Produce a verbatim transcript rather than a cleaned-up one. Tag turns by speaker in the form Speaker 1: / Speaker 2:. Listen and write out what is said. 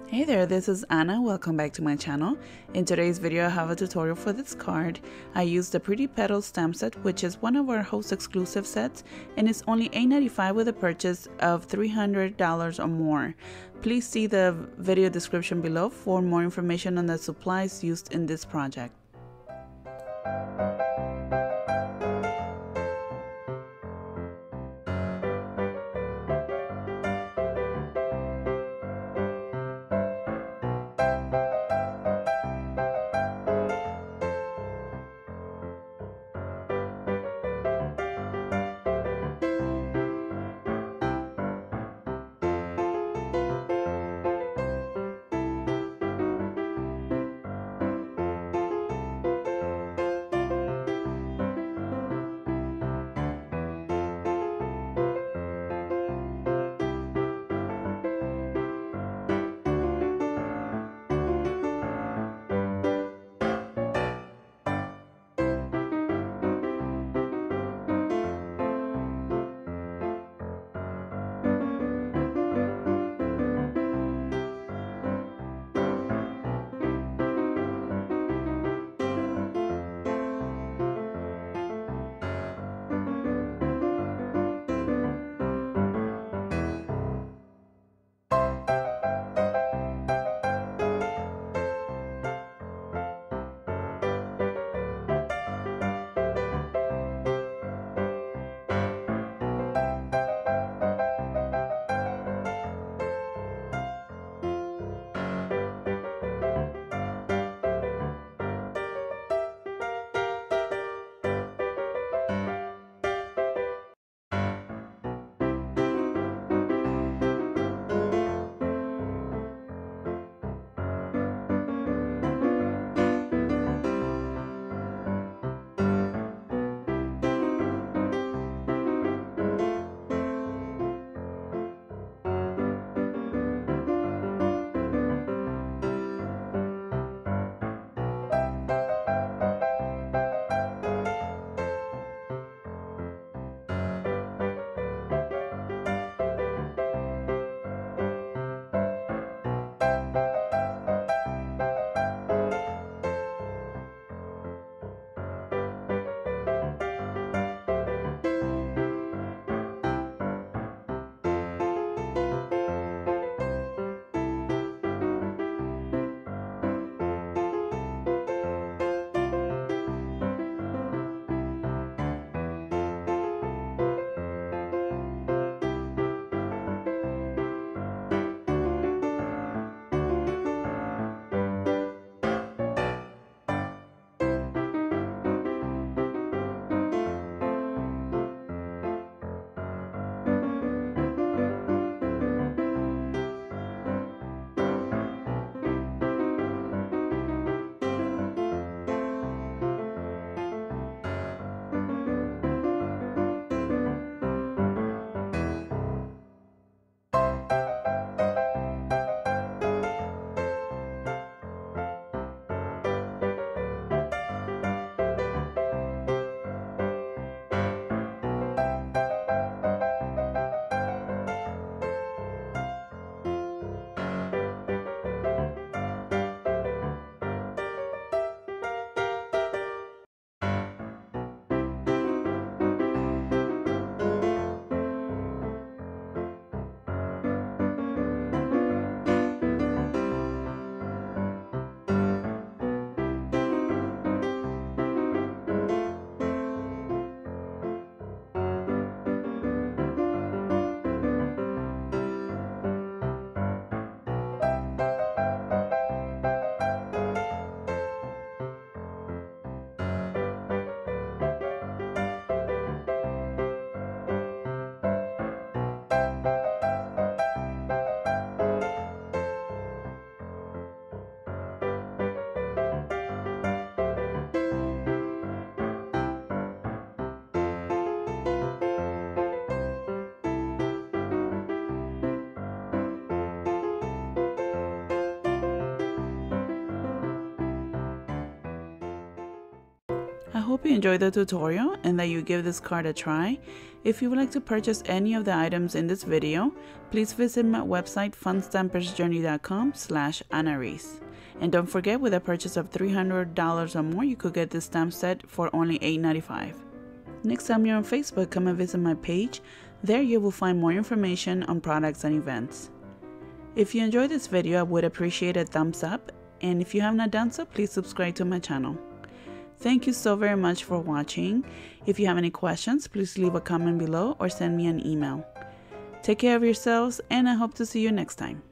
Speaker 1: Hey there, this is Anna. Welcome back to my channel. In today's video, I have a tutorial for this card. I used the Pretty Petals stamp set, which is one of our host exclusive sets, and it's only eight ninety-five with a purchase of three hundred dollars or more. Please see the video description below for more information on the supplies used in this project. I hope you enjoyed the tutorial and that you give this card a try. If you would like to purchase any of the items in this video, please visit my website fun stampers journey dot com slash Anaris. And don't forget, with a purchase of three hundred dollars or more, you could get this stamp set for only eight ninety-five. Next time you're on Facebook, come and visit my page. There you will find more information on products and events. If you enjoyed this video, I would appreciate a thumbs up, and if you have not done so, please subscribe to my channel. Thank you so very much for watching. If you have any questions, please leave a comment below or send me an email. Take care of yourselves, and I hope to see you next time.